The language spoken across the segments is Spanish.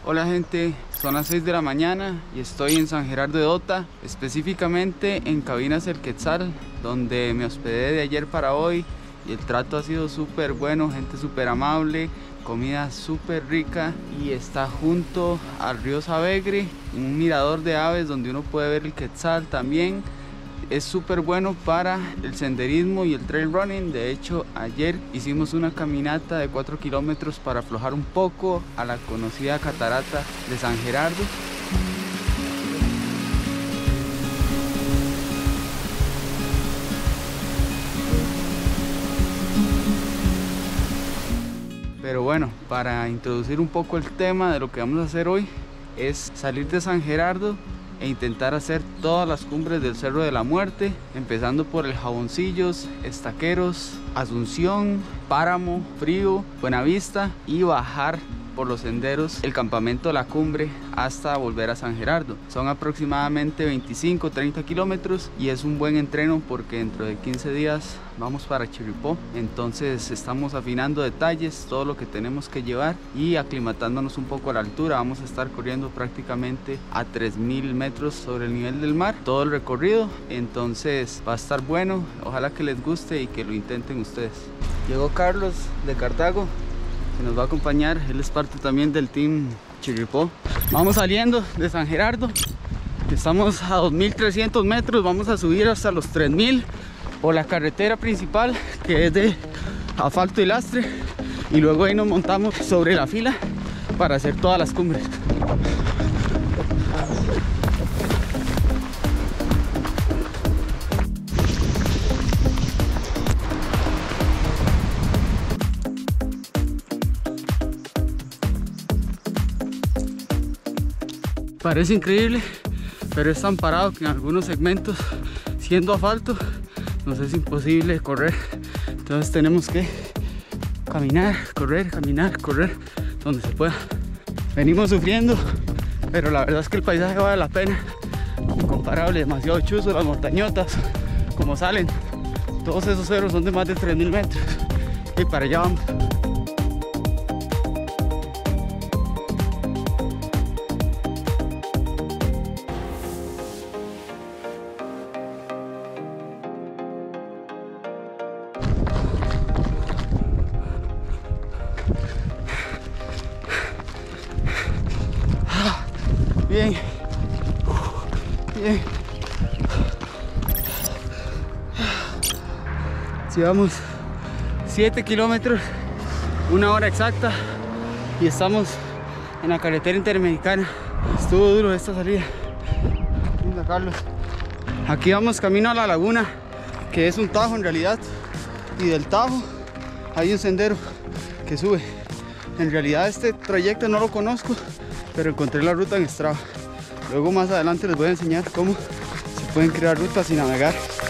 Hola gente, son las 6 de la mañana y estoy en San Gerardo de Dota, específicamente en Cabinas El Quetzal, donde me hospedé de ayer para hoy y el trato ha sido súper bueno, gente súper amable, comida súper rica y está junto al río Savegre, un mirador de aves donde uno puede ver el Quetzal también. Es súper bueno para el senderismo y el trail running. De hecho, ayer hicimos una caminata de 4 kilómetros para aflojar un poco a la conocida catarata de San Gerardo. Pero bueno, para introducir un poco el tema de lo que vamos a hacer hoy, es salir de San Gerardo e intentar hacer todas las cumbres del Cerro de la Muerte, empezando por el Jaboncillos, Estaqueros, Asunción, Páramo, Frío, Buenavista y bajar por los senderos el campamento La Cumbre hasta volver a San Gerardo. Son aproximadamente 25-30 kilómetros y es un buen entreno porque dentro de 15 días vamos para Chirripó. Entonces estamos afinando detalles, todo lo que tenemos que llevar y aclimatándonos un poco a la altura. Vamos a estar corriendo prácticamente a 3000 metros sobre el nivel del mar todo el recorrido, entonces va a estar bueno. Ojalá que les guste y que lo intenten ustedes. Llegó Carlos de Cartago, que nos va a acompañar. Él es parte también del team Chirripó. Vamos saliendo de San Gerardo, estamos a 2300 metros, vamos a subir hasta los 3000 por la carretera principal, que es de asfalto y lastre, y luego ahí nos montamos sobre la fila para hacer todas las cumbres. Parece increíble, pero es tan parado que en algunos segmentos, siendo asfalto, nos es imposible correr. Entonces tenemos que caminar, correr, donde se pueda. Venimos sufriendo, pero la verdad es que el paisaje vale la pena. Incomparable, demasiado chuzo, las montañotas, como salen. Todos esos cerros son de más de 3000 metros. Y para allá vamos. Bien, bien. Llevamos 7 kilómetros, 1 hora exacta, y estamos en la carretera interamericana. Estuvo duro esta salida. Mira, Carlos. Aquí vamos camino a la laguna, que es un tajo en realidad, y del tajo hay un sendero que sube. En realidad este trayecto no lo conozco, pero encontré la ruta en Strava. Luego más adelante les voy a enseñar cómo se pueden crear rutas y navegar.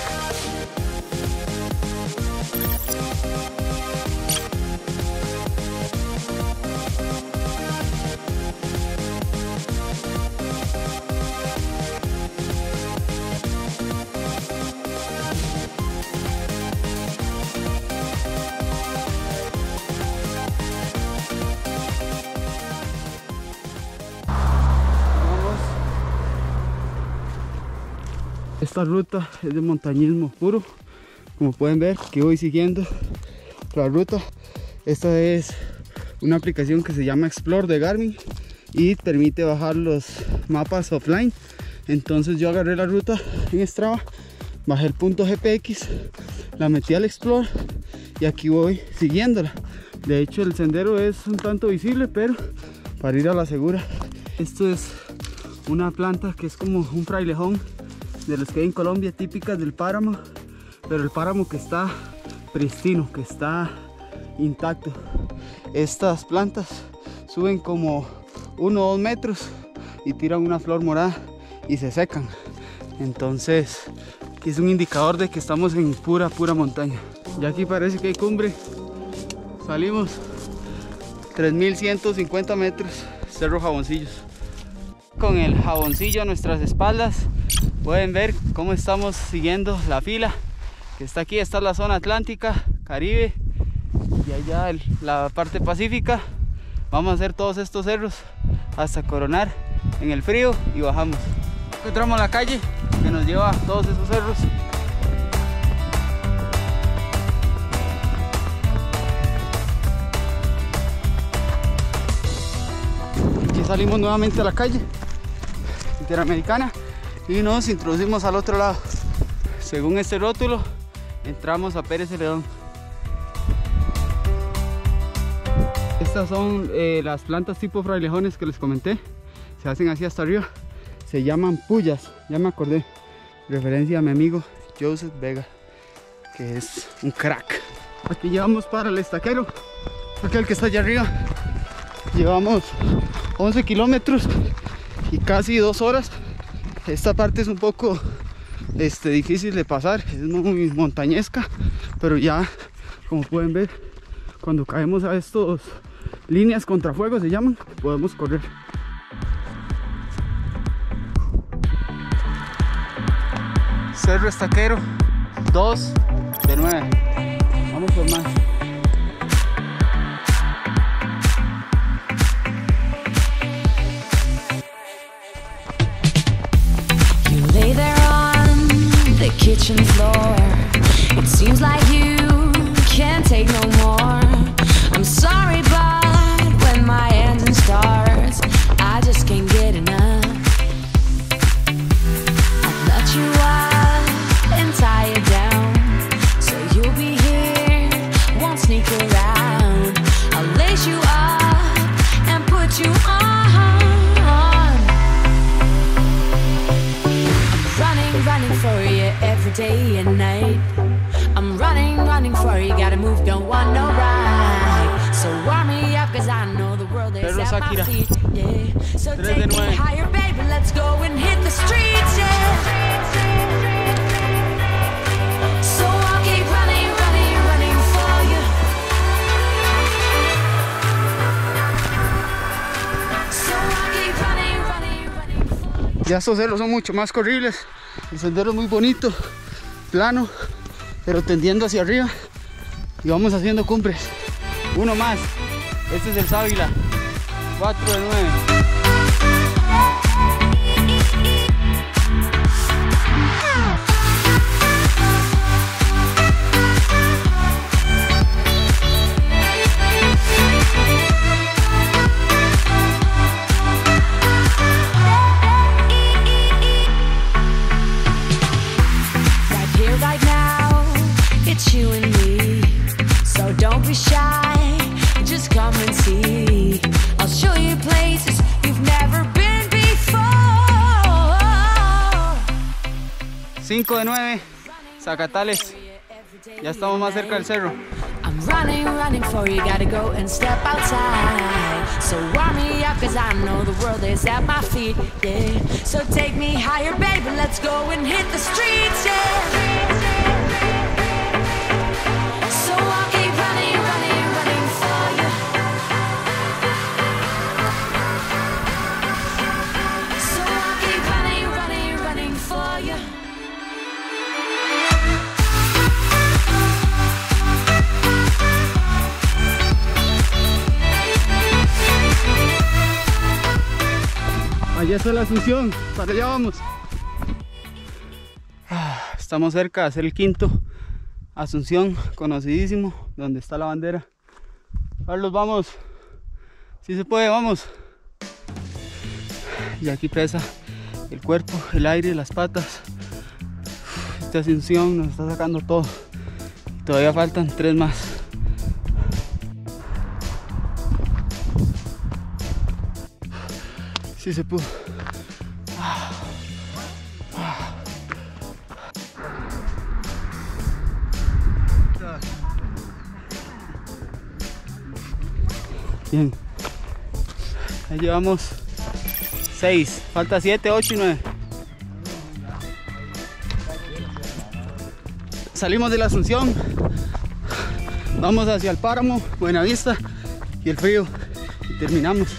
Esta ruta es de montañismo puro, como pueden ver que voy siguiendo la ruta. Esta es una aplicación que se llama Explore de Garmin y permite bajar los mapas offline. Entonces yo agarré la ruta en Strava, bajé el punto GPX, la metí al Explore y aquí voy siguiéndola. De hecho el sendero es un tanto visible, pero para ir a la segura. Esto es una planta que es como un frailejón de los que hay en Colombia, típicas del páramo, pero el páramo que está pristino, que está intacto. Estas plantas suben como 1 o 2 metros y tiran una flor morada y se secan. Entonces aquí es un indicador de que estamos en pura montaña. Ya aquí parece que hay cumbre. Salimos 3150 metros, Cerro Jaboncillos. Con el Jaboncillo a nuestras espaldas pueden ver cómo estamos siguiendo la fila que está aquí. Esta es la zona atlántica, Caribe, y allá la parte pacífica. Vamos a hacer todos estos cerros hasta coronar en el frío y bajamos. Encontramos la calle que nos lleva a todos esos cerros. Aquí salimos nuevamente a la calle Interamericana y nos introducimos al otro lado. Según este rótulo, entramos a Pérez Celedón. Estas son las plantas tipo frailejones que les comenté. Se hacen así hasta arriba. Se llaman pullas, ya me acordé. Referencia a mi amigo Joseph Vega, que es un crack. Aquí llevamos para el estaquero, aquel que está allá arriba. Llevamos 11 kilómetros y casi 2 horas. Esta parte es un poco difícil de pasar, es muy montañesca, pero ya, como pueden ver, cuando caemos a estos líneas contrafuego se llaman, podemos correr. Cerro Estaquero 2 de 9. Vamos por más. You lay there on the kitchen floor. It seems like you can't take no more. I'm sorry, but when my engine starts, I just can't get enough. I'll let you up and tie you down, so you'll be here, won't sneak around. I'll lace you up and put you on. I'm running for you every day and night. I'm running for you, gotta move, don't want no ride. So warm me up, cause I know the world is at my feet, yeah. So take me higher, baby, let's go and hit the streets, yeah. So I'll keep running for you. So I'll keep running for you. Ya estos cerros son mucho más corribles. El sendero es muy bonito, plano, pero tendiendo hacia arriba. Y vamos haciendo cumbres. Uno más. Este es el Sábila. 4 de 9. You and me, so don't be shy, just come and see. I'll show you places you've never been before. 5 de 9, Zacatales. Ya estamos más cerca del cerro. I'm running for you, gotta go and step outside. So warm me up, cause I know the world is at my feet, yeah. So take me higher, baby, let's go and hit the streets, yeah. So I'll keep running for you. So I'll keep running for you. Allá está la Asunción, para allá vamos. Estamos cerca de hacer el quinto. Asunción, conocidísimo, donde está la bandera. Carlos, vamos. Si se puede, vamos. Y aquí pesa el cuerpo, el aire, las patas. Esta Asunción nos está sacando todo. Todavía faltan 3 más. Si se pudo. Bien, ahí llevamos 6, falta 7, 8 y 9. Salimos de la Asunción, vamos hacia el páramo, Buenavista y el frío y terminamos.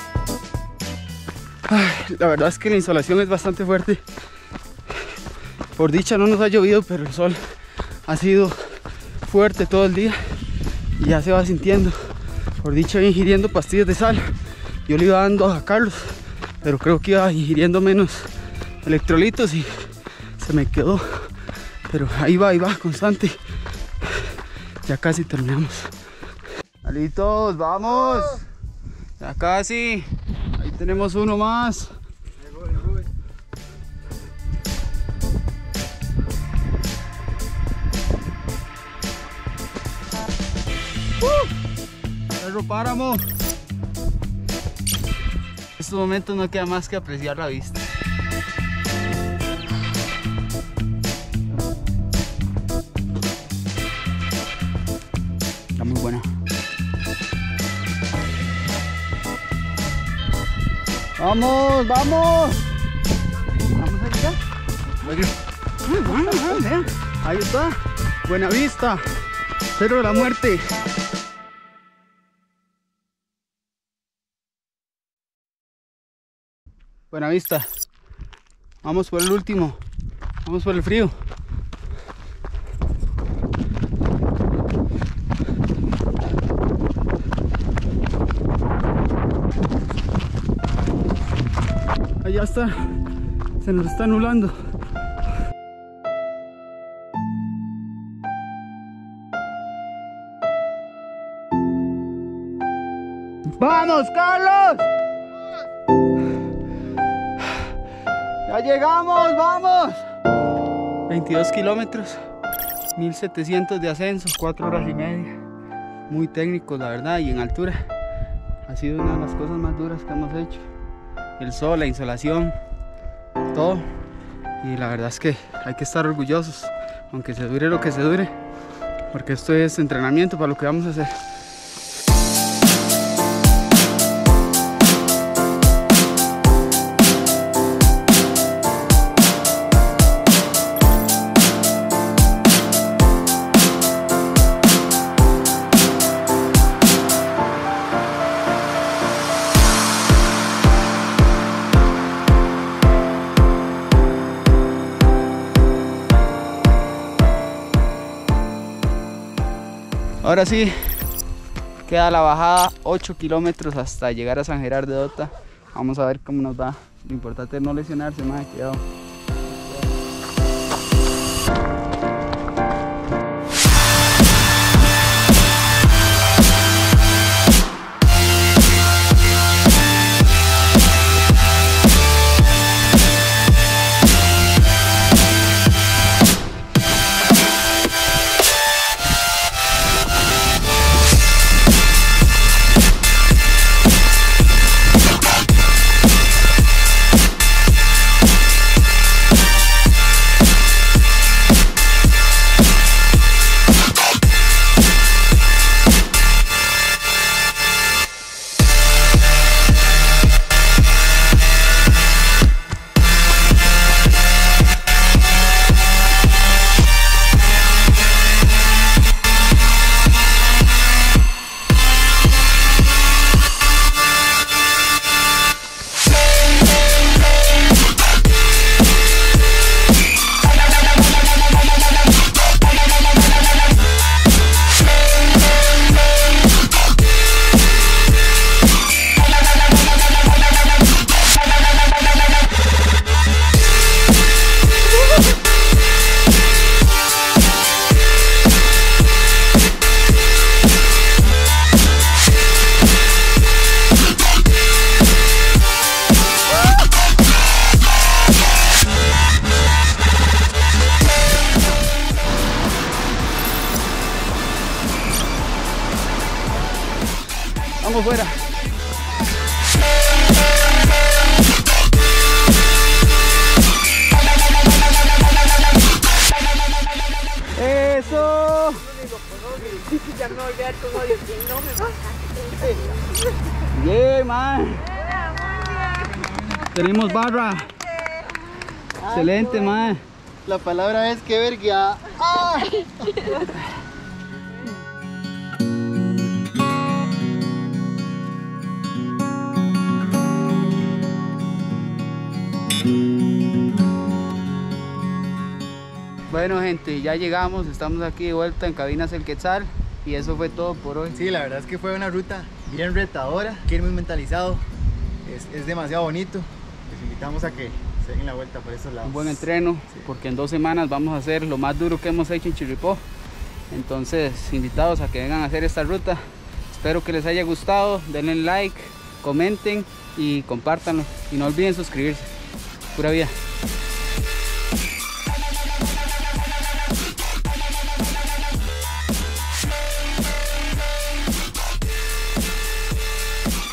Ay, la verdad es que la insolación es bastante fuerte Por dicha no nos ha llovido, pero el sol ha sido fuerte todo el día y ya se va sintiendo. Por dicha voy ingiriendo pastillas de sal. Yo le iba dando a Carlos, pero creo que iba ingiriendo menos electrolitos y se me quedó. Pero ahí va, constante. Ya casi terminamos. Alitos, vamos. Ya casi. Ahí tenemos uno más. Cerro Páramo. En estos momentos no queda más que apreciar la vista. Está muy buena. ¡Vamos, vamos! ¿Vamos allá? Ahí está. Buena vista. Cerro de la Muerte. Buena vista. Vamos por el último. Vamos por el frío. Allá está. Se nos está nublando. ¡Vamos, Carlos! ¡Ya llegamos! ¡Vamos! 22 kilómetros, 1700 de ascenso, 4 horas y media. Muy técnicos, la verdad, y en altura. Ha sido una de las cosas más duras que hemos hecho. El sol, la insolación, todo. Y la verdad es que hay que estar orgullosos, aunque se dure lo que se dure, porque esto es entrenamiento para lo que vamos a hacer. Ahora sí, queda la bajada, 8 kilómetros hasta llegar a San Gerardo de Dota. Vamos a ver cómo nos va. Lo importante es no lesionarse, más cuidado. Vamos fuera. Eso. Ya me voy a olvidar como diciendo, no me pasa. Bien, man. Tenemos barra. Excelente, man. La palabra es que verga. ¡Ah! Bueno gente, ya llegamos, estamos aquí de vuelta en Cabinas El Quetzal y eso fue todo por hoy. Sí, la verdad es que fue una ruta bien retadora, que ir muy mentalizado, es demasiado bonito. Les invitamos a que se den la vuelta por esos lados. Un buen entreno, sí, porque en 2 semanas vamos a hacer lo más duro que hemos hecho en Chirripó. Entonces, invitados a que vengan a hacer esta ruta. Espero que les haya gustado, denle like, comenten y compártanlo. Y no olviden suscribirse. Pura vida.